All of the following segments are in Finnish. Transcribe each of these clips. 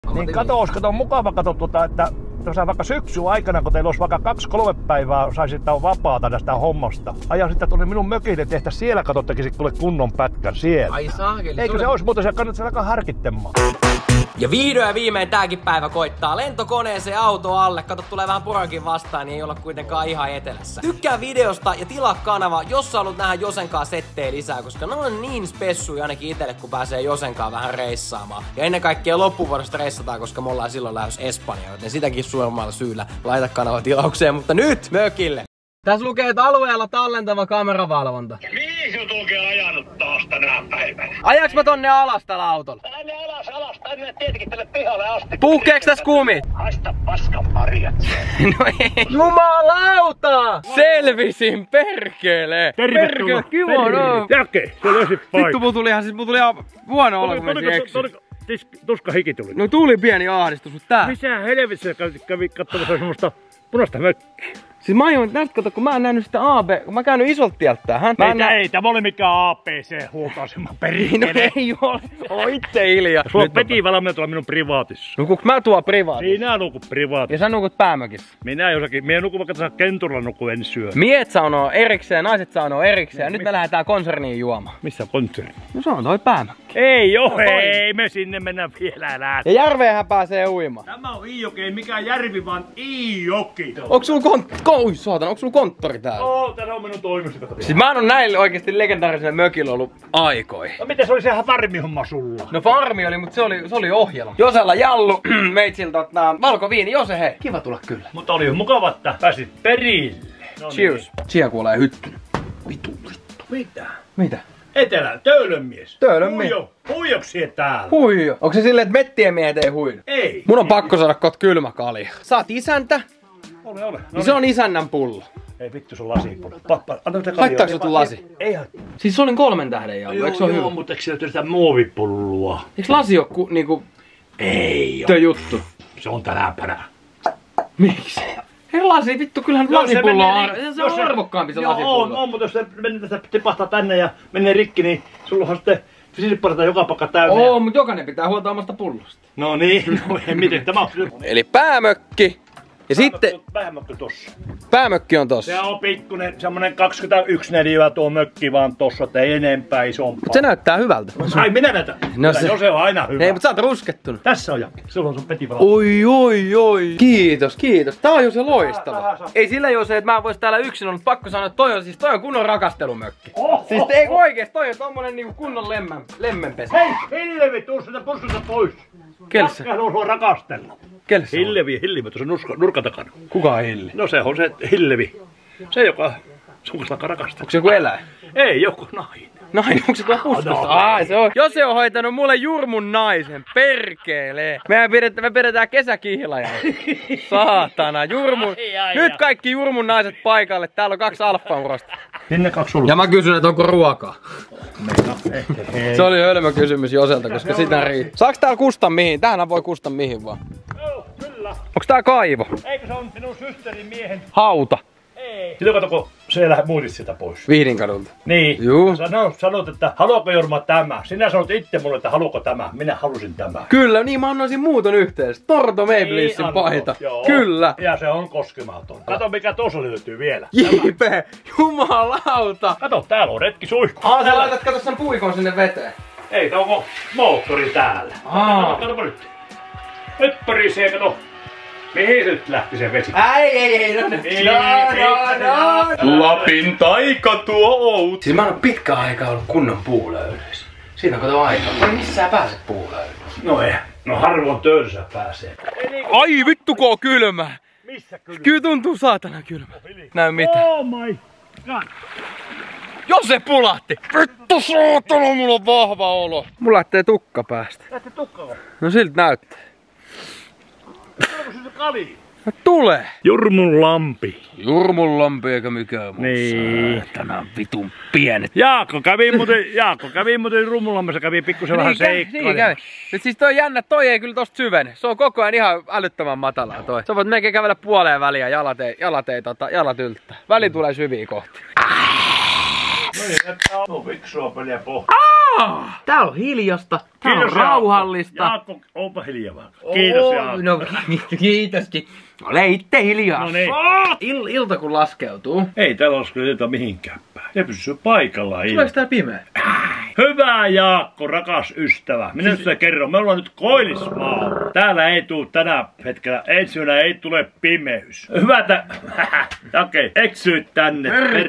Niin kato mukava että vaikka syksyn aikana, kun teillä olisi vaikka 2-3 päivää, saisitte vapaata tästä hommasta. Ajasitte tuonne minun mökille, tehtä siellä tekisit kuule kunnon pätkän siellä. Ai saakeli. Eikö se olisi muuten, se kannattaa alkaa harkittemaan. Ja vihdoin ja viimein tääkin päivä koittaa. Lentokoneeseen auto alle. Kato, tulee vähän poronkin vastaan, niin ei olla kuitenkaan ihan etelässä. Tykkää videosta ja tilaa kanava, jos sä haluat nähdä Josenkaan settejä lisää, koska ne on niin spessuja ainakin itelle, kun pääsee Josenkaan vähän reissaamaan. Ja ennen kaikkea loppuvuodesta reissataan, koska me ollaan silloin lähes Espanjaan, joten sitäkin suuremmalla syyllä laita kanava tilaukseen. Mutta nyt mökille! Tässä lukee, että alueella tallentava kameravalvonta. Mihin sä oikein ajanut taas tänä päivänä? Ajaks mä tonne alas tällä autolla? Tänne alas, tänne tietenkin tälle pihalle asti. Puhkeeks tässä kumit? Haista paskan marjat siellä. No ei. Jumalauta! Selvisin, perkele! Tervetuloa! Kiva, no! Jake, se löysi paikka. Vittu, mulla tuli ihan huono olo, kun mä eksy. Tuska hiki tuli. No tuli pieni ahdistus, mutta tää. Missä helvetissä kävi katsomassa semmoista punaista mökkiä? Siis mä ajoin tästä, kato, kun mä en nähnyt sitä AB, kun mä käynyt isolta tieltä tähän. Ei tämä oli mikään APC-huoltoasema perkele. No ei ole, oo itse hiljaa. Sulla on Peti valmiina tuolla minun privaatissa. Nukuks mä tuo privaatissa? Sinä nukut privaatissa. Ja sä nukut päämökissä? Minä nukun vaikka tässä kenturilla nuku en syö. Miehet saunoo erikseen, naiset saunoo erikseen ja nyt me lähdetään konserniin juomaan. Missä konserni? No se on toi päämökki. Ei oo, ei me sinne mennä vielä läht. Ja järveenhän pääsee uimaan. Tämä on Iijoki, ei mikään järvi, vaan Iijoki. Onks sulla onks sulla konttori täällä? Oo, tää on minun toimisto. Siis mä oon näille oikeesti legendaariselle mökillä ollut aikoi. No miten se oli sehän farmihomma sulla? No farmi oli, mutta se oli ohjelma. Josella Jallu, meitsiltä valkoviini. Jose hei, kiva tulla kyllä. Mutta oli mukava, että pääsit perille. No cheers. Niin. Chia kuolee hyttynen. Vittu. Mitä? Etelä, Töölönmies. Töölönmies. Huijoksia täällä. Huijo. Onko se silleen, että mettien miehet ei huidu? Ei. Mun on pakko saada kot kylmä kalja. Saat isäntä. Ole. No niin. Se on isännän pullo. Ei vittu, se on lasipullo. Haittaako sun lasi? Ei haittaa. Siis se oli 3 tähden jallu, eikö se ole hyvä? Joo, mutta eikö siellä sitä muovipulloa? Eikö lasi oo niinku... Ei oo. Juttu. Se on tänäpänä. Miksi? Hei lasi, vittu, kyllähän lasipullo on se on arvokkaampi se lasipullo. On, mutta jos se tästä tipahtaa tänne ja menee rikki, niin sulla on sitten sisipparata joka pakka täynnä. Oo, mutta jokainen pitää huolta omasta pullosta. No niin, miten tämä on? Eli päämökki. Ja sitten... Päämökki tossa. Päämökki on tossa. Se on pikkunen, semmonen 21 neliöä tuo mökki vaan tossa, että ei enempää isompaa. Mut se näyttää hyvältä. Ai minä näytän. No se on aina hyvä. Ei, mutta sä oot ruskettunut. Tässä on Jake. Sulla on sun Peti vala. Oi. Kiitos. Tää on jo se loistava. Ei sillä jo se, että mä vois täällä yksin ollut pakko sanoa, että toi on kunnon rakastelumökki. Siis ei oikeesti, toi on tommonen niinku kunnon lemmenpesä. Hei, Hillevi, tuu sitä puskusta pois. Kelsä? Mä haluan sua rakastella. Kelsä? Hillevi tuossa nurkan takana. Kuka on Hilli? No se on se Hillevi. Se joka sun kanssa alkaa rakastaa. Onko se joku eläin? Ei, joku nainen. Nainen, onko se tuolla puskassa? Ai se on. Jos se on hoitanut mulle Jurmun naisen, perkele. Me pidetään kesäkihlaja. Saatana, Jurmun. Nyt kaikki Jurmun naiset paikalle. Täällä on 2 alfaurosta. Sinne 2 sulla. Ja mä kysyn, että onko ruokaa. Se oli hölmö kysymys Joselta, koska sitä riittää. Saaks täällä kusta mihin? Tähän voi kusta mihin vaan. Joo, kyllä. Onks tää kaivo? Eikö se on minun systerin miehen? Hauta. Ei. Silloin katsoko, se muutit sitä pois. Vihdinkadulta. Niin. Juu. Sanot, että haluatko Jorma tämä? Sinä sanot itse mulle, että haluatko tämä. Minä halusin tämä. Kyllä, niin mä annoisin muuton yhteensä. Torto Maybellissin paita. Joo. Kyllä. Ja se on koskematon. Kato mikä tuossa löytyy vielä. Jipe, jumalauta. Kato, täällä on retki suihku. Sä laitat kato sen puikon sinne veteen. Ei, tää on moottori täällä. Kato nyt. Nyt pörisee, kato. Mihin nyt lähti se vesi? Ei, no. Lapin taika tuo out. Siis mä oon pitkä aikaa ollut kunnon puulöydyissä. Siinä on kato aikaa. Mä en missään pääse puulöydyissä. No ei. No harvoin töölössä pääsee. Ai vittu kun on kylmä. Missä kylmä? Kyllä tuntuu saatana kylmä. Näy mitä. Oh my god. Jos se pulahti! Vittu saatana, mulla on vahva olo. Mulla lähtee tukka päästä. Lähtee tukka vai? No siltä näyttää. Tuleeko se kali? No tulee. Jurmun lampi. Jurmun lampi eikä mikään muu. Niin. Tänään vitun pienet. Jaakko kävi muuten Rummullammessa, kävi pikkusen vähän seikkailla. Niin kävi. Nyt siis toi jännä, toi ei kyllä tosta syvene. Se on koko ajan ihan älyttömän matalaa toi. Sä voit melkein kävellä puoleen väliä, jalat yltää. Väli tulee syviä kohti. No niin, että on fiksua peliä pohtia. Tää on hiljasta. Tää on rauhallista. Jaakko, onpa hiljaa vaan. Kiitos Jaakko. No kiitoskin. Ole itse hiljaa. No niin. Ilta kun laskeutuu. Ei täällä laskeuduta mihinkään päin. Se pysyy paikallaan. Tuleeko tää pimeä? Hyvä Jaakko, rakas ystävä. Minä sitä kerron. Me ollaan nyt Koillismaalla. Täällä ei tuu tänä hetkellä. Ensimmäinen ei tule pimeys. Hyvä okei, eksyit tänne.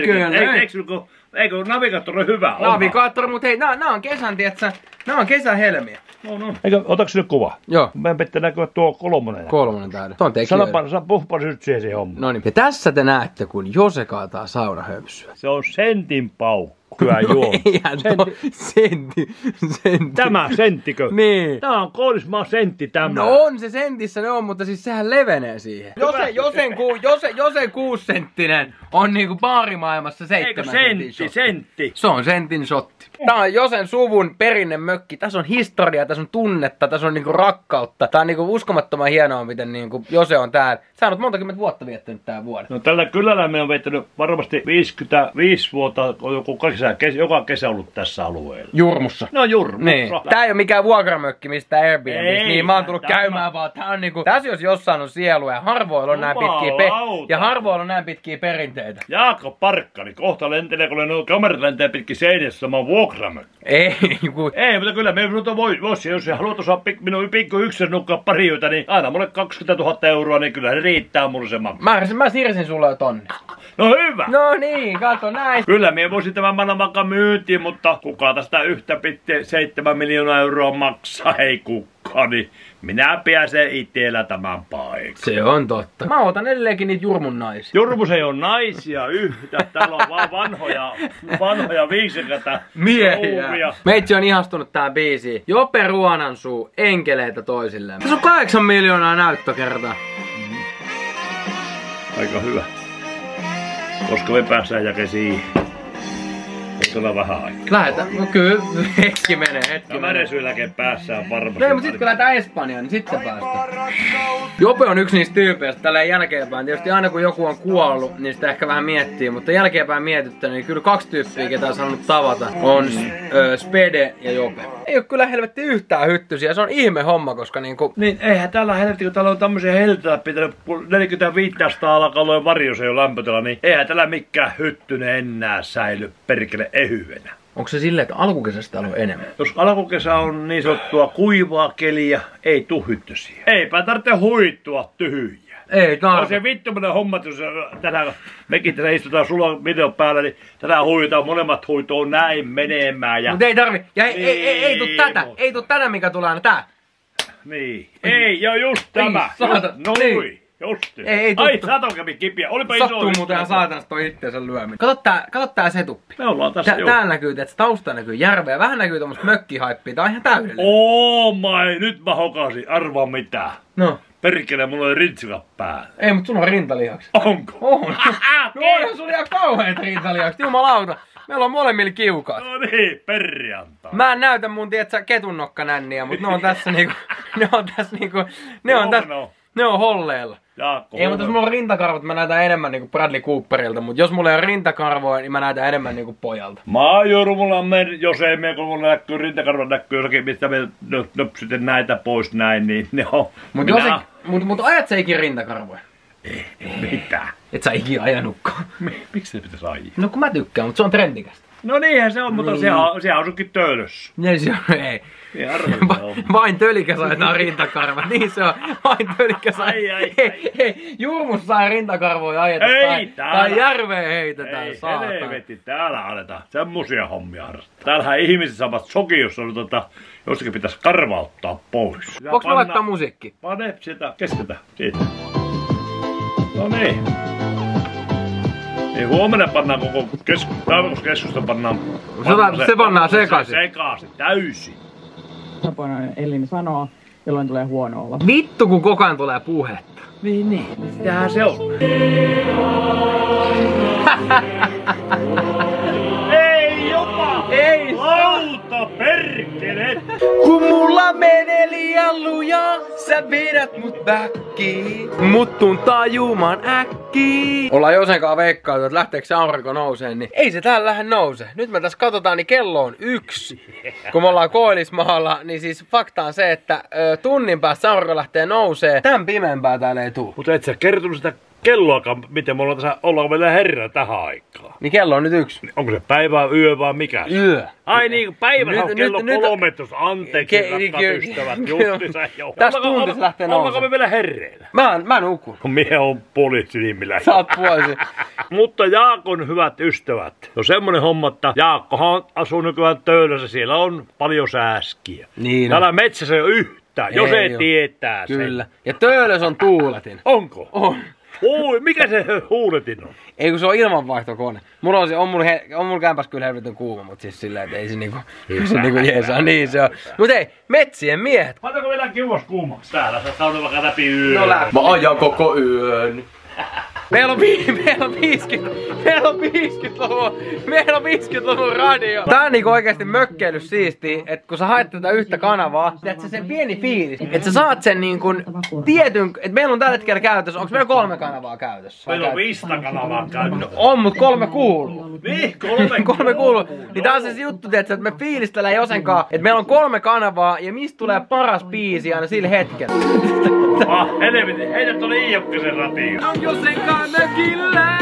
Eikö navigaattori on hyvä? Navigaattori, mut hei, nää on kesän, tietsä. Nää on kesähelmiä. No. Eikö, otaks nyt kuva? Joo. Meidän pitää näkyä tuo kolmonen. Kolmonen täällä. Tuo on tekijöitä. Puhpa nyt siihen hommaan. Noniin. Ja tässä te näette, kun Jose kaataa saunahöpsyä. Se on sentin paukku. Kyllä juo. Sentti. Tämä senttikö? Niin. Tää on Koillismaan sentti tämä. No on se sentissä ne on, mutta siis sehän levenee siihen. Josen 6-senttinen on niinku baarimaailmassa 7 sentti. Se on sentin shotti. Tää on Josen suvun perinnemökki. Tässä on historiaa, tässä on tunnetta, tässä on niinku rakkautta. Tää on niinku uskomattoman hienoa, miten niinku Jose on täällä. Sä oot monta kymmentä vuotta viettänyt tää vuoden. No tällä kylällä me on viettänyt varmasti 55 vuotta, joka kesä ollut tässä alueella. Jurmussa. No Jurmussa. Niin. Tää ei oo mikään vuokramökki mistä Airbnbistä, niin mä oon tullut käymään vaan. Tää on niinku, tässä jos jossain on sielua ja harvoilla on näin pitkiä perinteitä. Jaakko Parkkani, kohta lentelee, kun nuo kamerat lentää pitkin seinässä, mä oon vuokramökki. Ei, mutta kyllä me voisi, jos haluat osaa minun pikku yksin nukkaa pari yötä, niin aina mulle 20 000 euroa, niin kyllä se riittää mulle se maksu. Mä siirsin sulle jo tonne. No hyvä. No niin, kato näin. Kyllä me voisin tämän panna vaikka myyntiin, mutta kuka tästä yhtä pitää 7 miljoonaa euroa maksaa, ei kukaan, niin minä pääsen itsellä tämän paikan. Se on totta. Mä otan edelleenkin niitä Jurmun naisia. Jurmus ei ole naisia yhtä, täällä on vaan vanhoja viisikata miehiä. Meitsi on ihastunut tää biisi. Jope Ruonansuu, enkeleitä toisilleen. Tässä on 8 miljoonaa näyttökertaa. Aika hyvä. Koska me päästään jake siihen. Tulee vähän aikaa. Lähetään, no kyllä, hetki menee. Märesyyläkin päässään varmasti. No mutta sit kun lähdetään Espanjaan, niin sitten päästään. Jope on yksi niistä tyypeistä tälleen jälkeenpäin. Tietysti aina kun joku on kuollut, niin sitä ehkä vähän miettii. Mutta jälkeenpäin mietittä, niin kyllä 2 tyyppiä, ketä on saanut tavata, on Spede ja Jope. Ei oo kyllä helvetti yhtään hyttysiä, se on ihme homma, koska niinku... Niin, eihän täällä helvetti, kun täällä on tämmösiä helteitä pitänyt 45 alkaa olla varjo se jo lämpötila, niin eihän täällä mikään hyttynen enää säily perkele ehyvenä. Onko se silleen, että alkukesästä täällä on enemmän? Jos alkukesä on niin sanottua kuivaa keliä, ei tuu hyttysiä. Eipä tarvitse huittua tyhjiä. Ei tarvitse. On se vittuminen homma, jos tänään mekin tässä istutaan sulla videon päällä, niin tänään huitaan, molemmat huitoo näin menemään. Ja... Mut ei tarvi. Ja ei tuu tätä. Ei tuu tätä, mikä tulee aina tää. Niin. Ei, ja just tämä. No niin. Justi. Ei ai, sato kävi kipiä. Olipa iso. Sattuu muuten ihan saatanasta toi itteensä lyöminen. Kato tää setuppi. Me ollaan tässä jo. Täällä näkyy, että taustalla näkyy järveä. Vähän näkyy tommoista mökkihaippia. Tää on ihan täydellinen. Oh my, nyt mä hokasin. Arvaa mitä. No. Perkele, mulla oli rintsikat päällä. Ei, mut sulla on rintalihakset. Onko? On. No onhan sulla ihan kauheet rintalihakset. Jumalauta. Meillä on molemmilla kiukaat. No niin, perjantai. Mä en näytä mun, tietsä, ketunnokkanänniä, mut ne on tässä niinku... Ne on holleilla. Jaakko, ei, mutta jos mulla on rintakarvot, mä näytän enemmän niinku Bradley Cooperilta, mutta jos mulla ei ole rintakarvoja, niin mä näytän enemmän niinku pojalta. Mulla on jos ei me, kun mulla näkyy rintakarvot näkyy jossakin, mistä me nöpsyten näitä pois näin, niin ne on... Mut ajat sä ikin rintakarvoja? Ei, mitään. Et sä ikin ajanutkaan. Miksi se pitäis ajaa? No kun mä tykkään, mutta se on trendikästä. No niinhän se on, mutta se on sunkin töölössä. Niin se on, ei. Vain tölikäs ajetaan rintakarvat, niin se on. Vain tölikäs Hei, Jurmus saa rintakarvoja ajeta. Tai järveen heitetään, ei, saatana. Helvetti, täällä aletaan semmosia hommia harrastaa. Täällähän ihmiset saavat soki, jos on jostakin pitäisi karvauttaa pois. Voinko mä laittaa musiikki? Pane sitä, kesketä, siitä. No niin. Niin huomenna pannaan koko keskusta pannaan... Se pannaan sekaisin. Sekaisin, täysin. Tapoinen elin sanoo, jolloin tulee huono olla. Vittu kun koko ajan tulee puhetta. Niin. Sitähän se on. Ei jopa! Ei! Lauta perkele! Kun mulla menee liian lujaa! Ja sä vedät mut backiin, mut tuun tajumaan äkkiin. Ollaan Josenkaan veikkailtu, että lähteekö se aurinko nouseen, niin ei se täällä lähde nouse. Nyt me tässä katsotaan, niin kello on 1. Kun me ollaan Koillismaalla, niin siis fakta on se, että tunnin päästä aurinko lähtee nousee. Tän pimeämpää täällä ei tuu. Mutta et sä kertonut sitä kelloakaan, miten me ollaan tässä, ollaan meillä herra tähän aikaan. Niin kello on nyt 1. Onko se päivä, yö vai mikä? Yö. Ai niin, päivä on kello 13. Anteeksi, rakkaat ystävät. Justiinsa jo. Tästä tuntissa lähtee nousemaan. Ollaanko me vielä herreillä? Mä nukun. Mie on poliisinimillä. Sä oot puolisi. Mutta Jaakon hyvät ystävät. No semmonen homma, että Jaakkohan asuu nykyään Töölössä. Siellä on paljon sääskiä. Niin täällä metsässä ei ole yhtään, jos ei tietää sen. Kyllä. Ja Töölös on tuuletin. Onko? On. Oi, mikä se huuletin on? Ei kun se on ilmanvaihtokone. On mulla kämpäs kyllä helvetin kuuma, mut siis silleen, että ei se niinku jeesaa, niin se on. Mut ei, metsien miehet. Pantaanko vielä kiuas kuumaksi täällä? Sä oot vaikka läpi yön. No läpi. Mä ajan koko yön. Meillä on 50-luvun radio. Tää on niinku oikeesti mökkeily siistiä, että kun sä haet tätä yhtä kanavaa, että sen pieni fiilis, että sä saat sen niinku tietyn, että meillä on tällä hetkellä käytössä, onks meillä 3 kanavaa käytössä? Meillä on 5 kanavaa käytössä. On, mut 3 kuuluu. Niin, 3 kuuluu. Niin tää on se juttu, että me fiilistellään Josenkaan, että meillä on 3 kanavaa ja mistä tulee paras biisi aina sillä hetkellä. Helvetin, heitä tuonne Iiokkasen ratioon. On Josenkaan mökillä.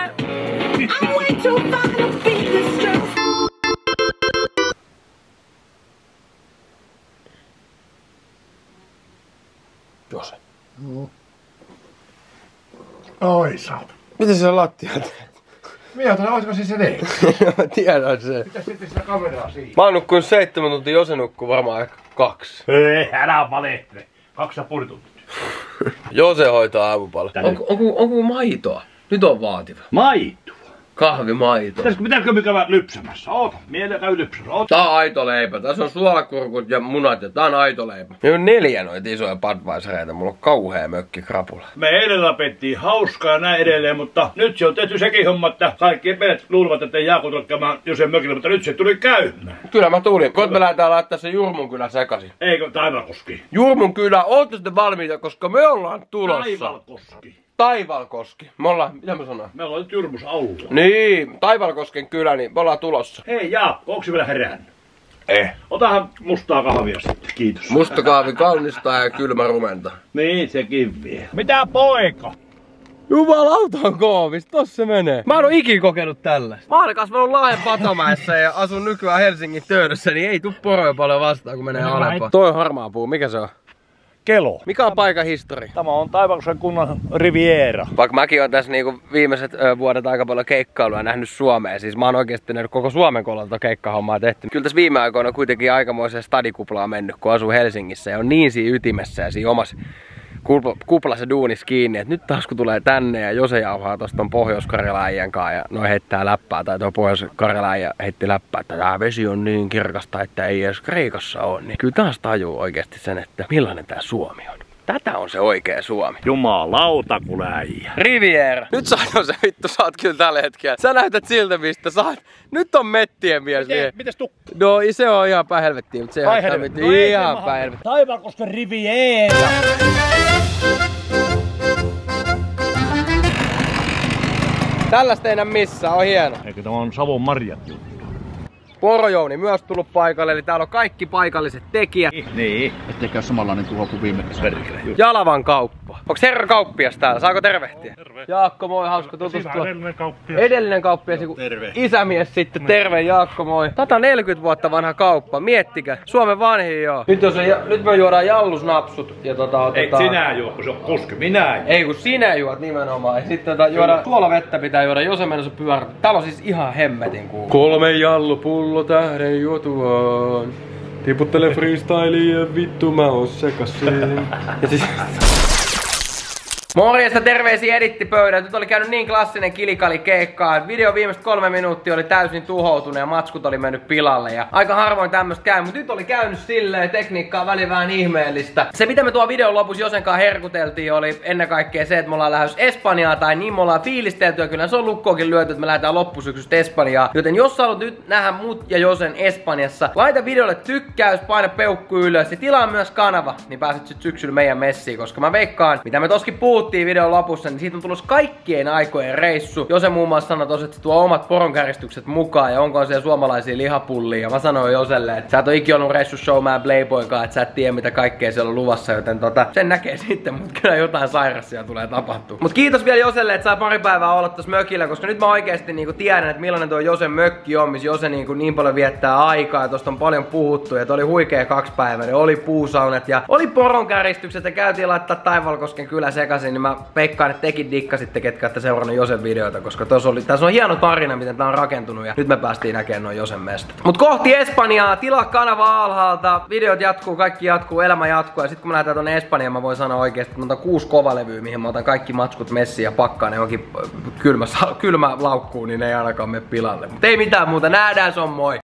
Jose. Oi saat. Miten se lattia teet? Minä otan, olisiko siis se teet? Mä tiedän se. Mitä sitten sitä kameraa siinä? Mä oon nukkunut 7 tuntia, Jose nukkuu varmaan ehkä 2. Ei, älä valehtele. 2,5 tuntia. Jose hoitaa aamupala. Onko maitoa? Nyt on vaativa. Maitoa? Kahvimaito. Pitääkö me käydä lypsämässä? Oota, mielellä käy lypsämässä. Oota. Tää on aito leipä. Tässä on suolakurkut ja munat ja tää on aito leipä. Meillä on 4 noita isoja Budweisereita. Mulla on kauhea mökki krapula. Me eilen lapettiin hauskaa ja näin edelleen, mutta nyt se on tehty sekin homma, että kaikki epäät luulevat, että ei Jaakko tule käymään Josen mökillä, mutta nyt se tuli käymään. Kyllä mä tulin. Koet me lähdetään laittaa se Jurmunkylä sekaisin. Eikö Taivalkoski? Jurmunkylä, ootte sitten valmiita, koska me ollaan tulossa. Taivalkoski. Taivalkoski. Me ollaan, mitä mä sanon? Me ollaan nyt Jurmus alulla. Niin, Taivalkosken kylä, niin me ollaan tulossa. Hei Jaakko, onko se vielä herännyt? Otahan mustaa kahvia sitten, kiitos. Musta kahvi kaunistaa ja kylmä rumenta. Niin, sekin vielä. Mitä poika? Jumalauta on koovis, tossa se menee. Mä en oo ikin kokenut tällaista. Mä oon kasvanut Lahden Patomäessä ja asun nykyään Helsingin Töölössä, niin ei tuu poroja paljon vastaan kun menee Aleppoon. Toi on harmaa puu, mikä se on? Kelo. Mikä on paikan historia? Tämä on Taivalkosen kunnan Riviera. Vaikka mäkin oon tässä niinku viimeiset vuodet aika paljon keikkailua nähnyt Suomea. Siis mä oon oikeesti nähnyt koko Suomen kohdalta keikkahommaa tehty. Kyllä tässä viime aikoina kuitenkin aikamoiseen stadikuplaa mennyt, kun asuu Helsingissä ja on niin siinä ytimessä ja siinä omassa kuplassa duunissa kiinni, että nyt taas kun tulee tänne ja Jose jauhaa tosta ton Pohjois-Karjalan äijän kanssa ja noi heittää läppää, tai tuo Pohjois-Karjalan äijä heitti läppää, että tää vesi on niin kirkasta, että ei edes Kreikassa ole, niin kyllä taas tajuu oikeesti sen, että millainen tää Suomi on. Tätä on se oikea Suomi. Jumalauta kun äijä. Riviera. Nyt sä se vittu, sä oot kyllä tällä hetkellä. Sä näytät siltä mistä sä oot. Nyt on mettien mies. Mites tukku? No se on ihan päin helvettiin, mutta se on ihan päin helvettiin. Taivalkosken Riviera. Tällaista ei enää missään, on hieno. Eikö tämä on Savon marjat juttu? Porojouni myös tullut paikalle, eli täällä on kaikki paikalliset tekijät. Niin. Ettei käy samanlainen tuho kuin viime kesänä. Jalavan kauppa. Onks herra kauppias täällä? Saako tervehtiä? Terve. Jaakko, moi, hauska tutustua. Edellinen kauppias. Edellinen kauppias, Terve. Isämies sitten, terve Jaakko, moi. Tätä on 40 vuotta vanha kauppa, miettikää. Suomen vanhin joo. Nyt me juodaan jallusnapsut ja Eik sinä juo, kun se on koske, minä juo. Ei kun sinä juot nimenomaan. Ja sitten juodaan, suolavettä pitää juoda, Jose menossa pyörä. Täällä on siis ihan hemmetin kuuma. 3 jallupullo tähden juotuaan. Tiputtele freestyliin ja vittu mä oon sekasin. Ja siis Morjesta, terveisiä edittipöydät. Nyt oli käynyt niin klassinen kilikali keikkaa. Video viimeiset 3 minuuttia oli täysin tuhoutunut ja matskut oli mennyt pilalle. Ja aika harvoin tämmöstä käy, mutta nyt oli käynyt silleen, tekniikkaa väli vähän ihmeellistä. Se mitä me tuo videon lopussa Josenkaan herkuteltiin oli ennen kaikkea se, että me ollaan lähdössä Espanjaa tai niin me ollaan fiilistelty ja kyllä se on lukkoonkin lyöty, että me lähdetään loppusyksystä Espanjaa. Joten jos sä haluat nyt nähdä mut ja Josen Espanjassa, laita videolle tykkäys, paina peukku ylös ja tilaa myös kanava, niin pääset sit syksyllä meidän messiin, koska mä veikkaan, mitä me toskin puhuttiin videon lopussa, niin siitä on tulossa kaikkien aikojen reissu. Jose muun muassa sanoi tossa, että se tuo omat poronkäristykset mukaan ja onko siellä suomalaisia lihapullia. Ja mä sanoin Joselle, että sä et oo ikinä ollut reissu Showman Playboykaan, että sä et tiedä mitä kaikkea siellä on luvassa, joten sen näkee sitten, mutta kyllä jotain sairassia tulee tapahtua. Mut kiitos vielä Joselle, että saa pari päivää olla tossa mökillä, koska nyt mä oikeesti niinku tiedän, että millainen tuo Josen mökki on, missä Jose niin paljon viettää aikaa ja tosta on paljon puhuttu ja oli huikea 2 päivää. Oli puusaunat ja oli poronkäristykset ja käytiin laittaa Taivalkosken kylä sekaisin, niin mä veikkaan, että tekin dikkasitte, ketkä olette seurannut Josen videoita, koska tässä on hieno tarina, miten tää on rakentunut ja nyt me päästiin näkemään noin Josen mestat. Mut kohti Espanjaa, tilaa kanava alhaalta, videot jatkuu, kaikki jatkuu, elämä jatkuu ja sit kun me lähdetään tonne Espanjaan, mä voin sanoa oikeesti, että mä otan 6 kovalevyä, mihin mä otan kaikki matskut messiin ja pakkaan ne johonkin kylmä laukkuun, niin ne ei ainakaan mene pilalle. Mut ei mitään muuta, nähdään, se on moi!